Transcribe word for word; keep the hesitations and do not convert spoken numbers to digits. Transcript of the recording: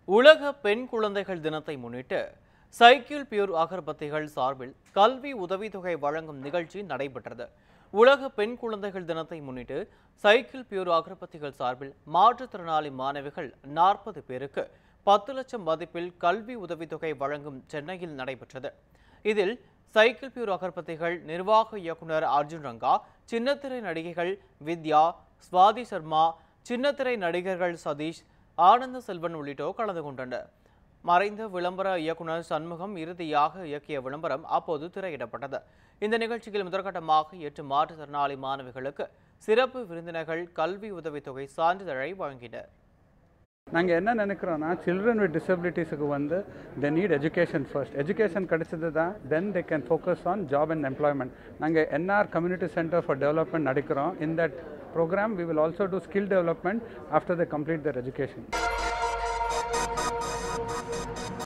உலக பெண் குழந்தைகள் தினத்தை முன்னிட்டு சைக்கிள் பியூர் அகர்பத்திகள் சார்பில் கல்வி உதவித்தொகை வழங்கும் நிகழ்ச்சி நடைபெற்றது. உலக பெண் குழந்தைகள் தினத்தை முன்னிட்டு சைக்கிள் பியூர் அகர்பத்திகள் சார்பில் மாற்றுத்திறனாளி மாணவிகள் நாற்பது பேருக்கு பத்து லட்சம் மதிப்பில் கல்வி உதவித்தொகை வழங்கும் சென்னையில் நடைபெற்றது. இதில் சைக்கிள் பியூர் அகர்பத்திகள் நிர்வாக இயக்குனர் அர்ஜுன் ரங்கா, சின்னத்திரை நடிகைகள் வித்யா, ஸ்வாதி சர்மா, சின்னத்திரை நடிகர்கள் சதீஷ், ஆனந்த செல்வன் உள்ளிட்டோர் கலந்து கொண்டனர். மறைந்த விளம்பர இயக்குனர் சண்முகம் இறுதியாக இயக்கிய விளம்பரம் அப்போது திரையிடப்பட்டது. இந்த நிகழ்ச்சியில் முதற்கட்டமாக எட்டு மாற்றுத்திறனாளி மாணவிகளுக்கு சிறப்பு விருந்தினர்கள் கல்வி உதவித்தொகை சான்றிதழை வழங்கினர். நாங்கள் என்ன நினைக்கிறோன்னா, சில்ட்ரன் வித் டிசபிலிட்டிஸுக்கு வந்து they need education first. Education கிடைச்சது தான் then they can focus on job and employment. நாங்கள் NR community centre for development நடக்கிறோம். In that program we will also do skill development after they complete their education.